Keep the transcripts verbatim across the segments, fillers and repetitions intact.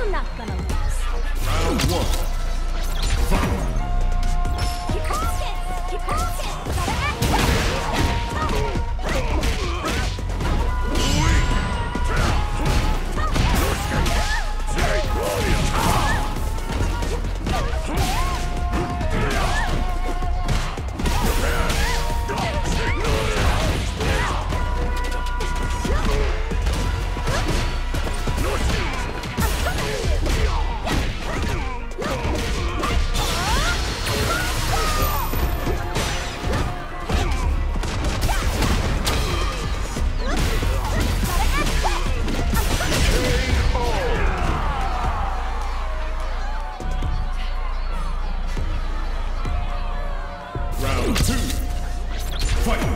I'm not gonna lose. Round one. Fight. Keep walking! Keep walking! Round two. Fight.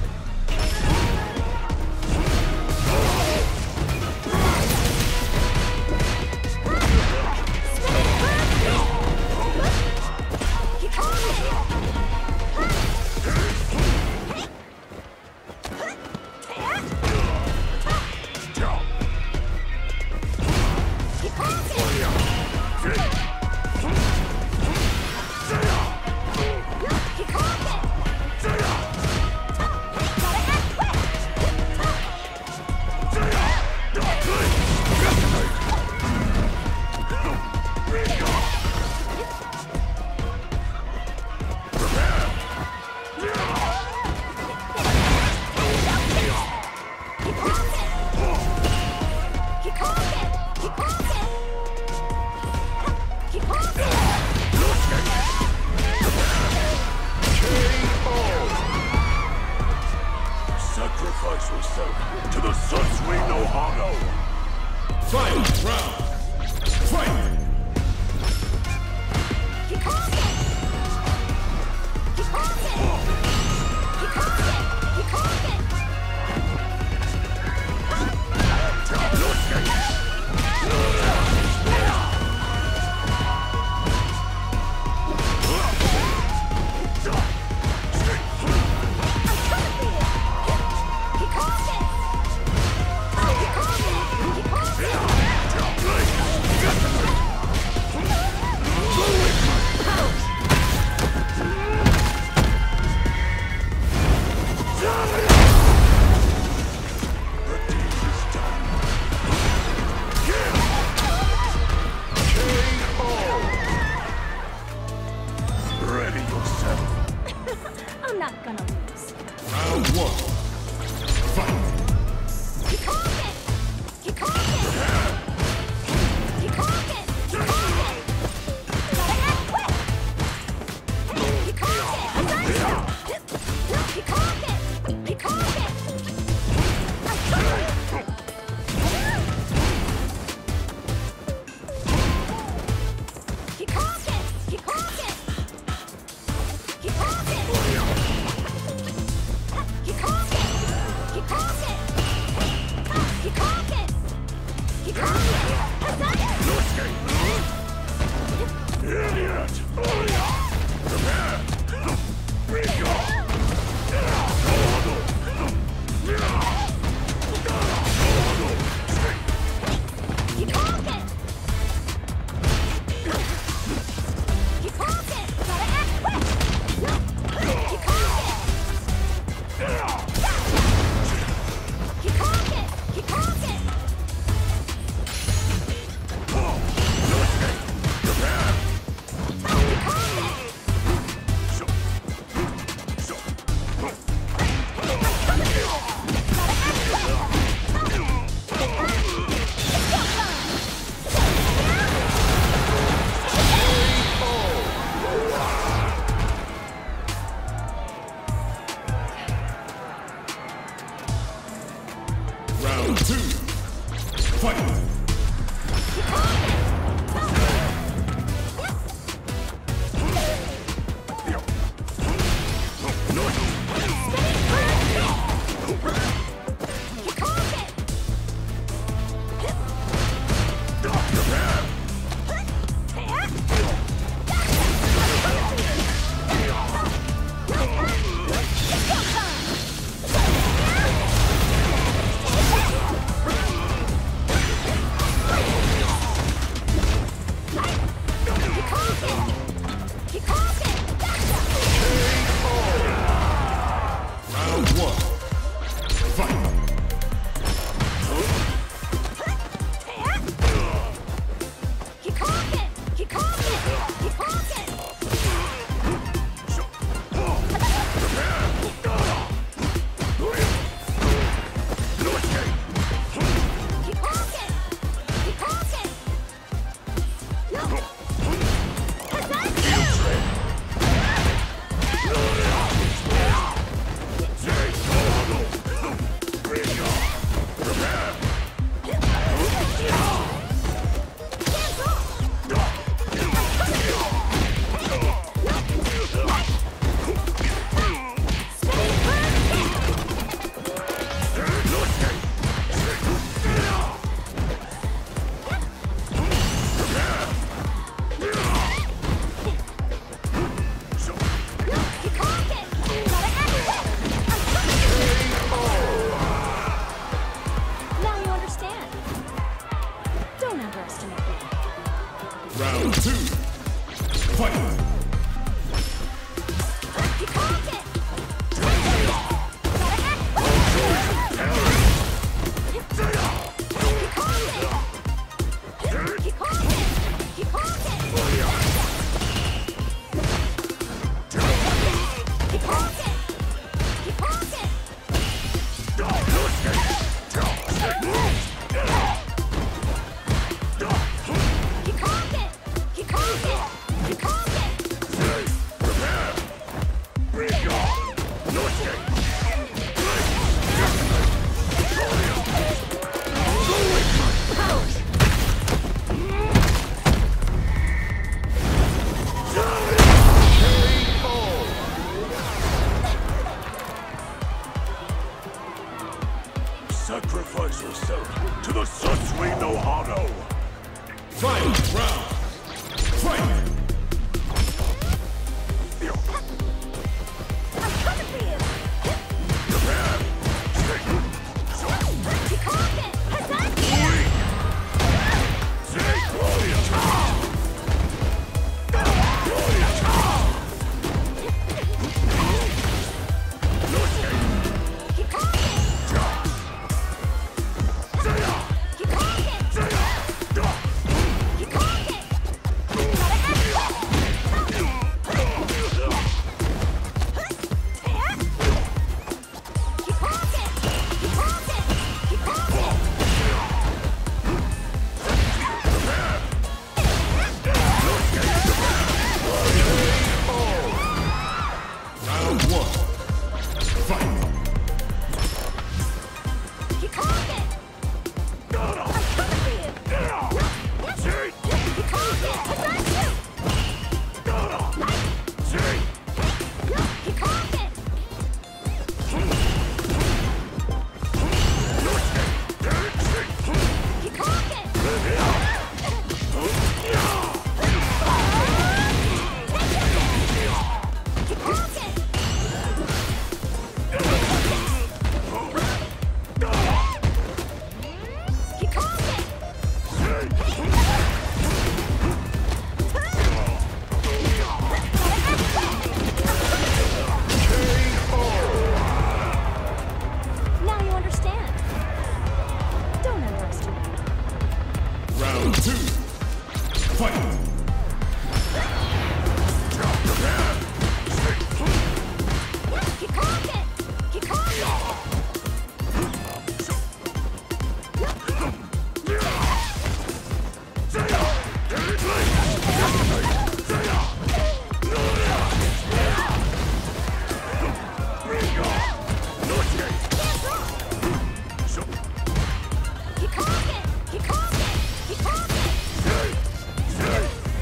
Sacrifice yourself to the Sunsui no Hano! Final round. Fight. Keep walking! Keep walking! Keep walking! Keep walking! I'm not gonna lose. Round one. Fight. Keep walking! Keep walking! Keep walking! Keep walking! Gotta act quick! Keep walking! I'm done now! Keep walking! Keep walking! I'm coming! Keep walking! Keep walking! Keep walking! Keep walking! Keep walking! Keep walking! Keep walking! I'm done! Idiot! Prepare! Bring your... Keep walking! Keep walking! Gotta act quick! Keep walking! Keep walking! Keep walking! Round two. Fight. Round two. Fight. Keep talking. Sacrifice yourself to the Satsui no Hado! Final round. Fight. Round one. Fight. Now you understand. Don't underestimate. Round two. Fight. Keep talking. Keep talking. Keep talking. Keep talking. Keep talking.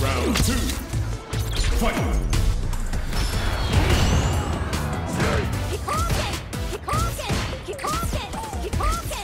Round two. Fight. Keep honking! Keep honking! Keep honking! Keep honking!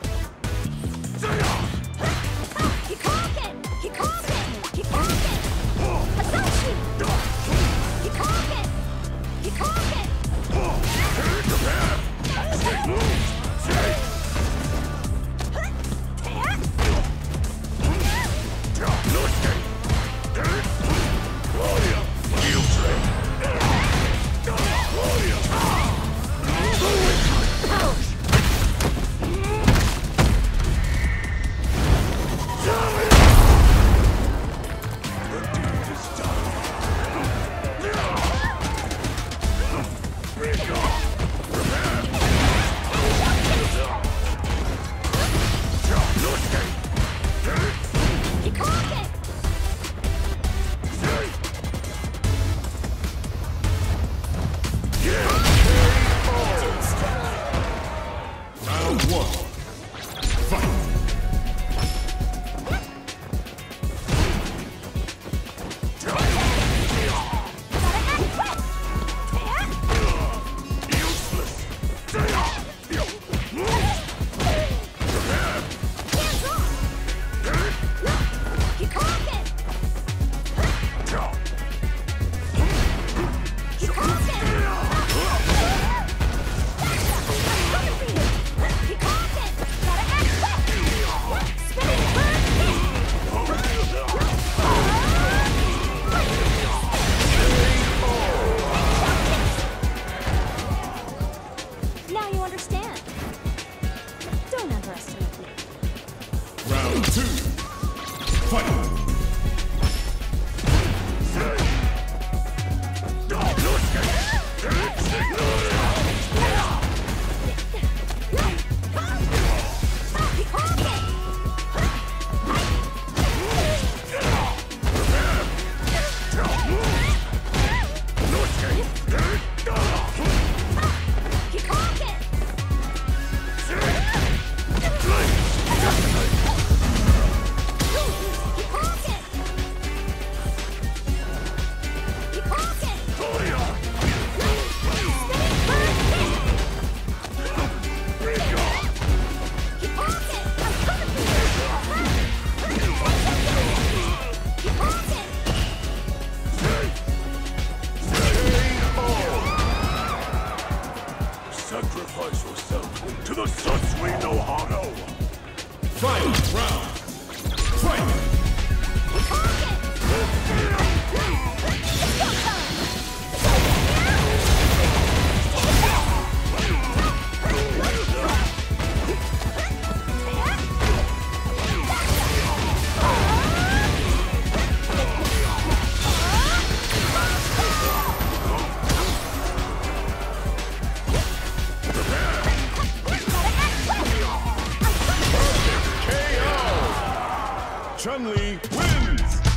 Keep honking! Keep honking! Keep honking! Hasashi! Keep honking! Keep honking! Keep honking! Round one. Fight. Keep honking! Keep honking! Keep honking! Gotta act quick! Spinning bird kick! Now you understand. Don't underestimate me. Round two. Fight. Keep honking! Keep honking! Keep honking! Keep honking! Spinning bird kick! Keep honking! I'm coming for you! Keep honking! Sacrifice yourself to the Satsui no Hano! Fight. Round. Fight. Keep honking! It's go time! Chun-Li wins!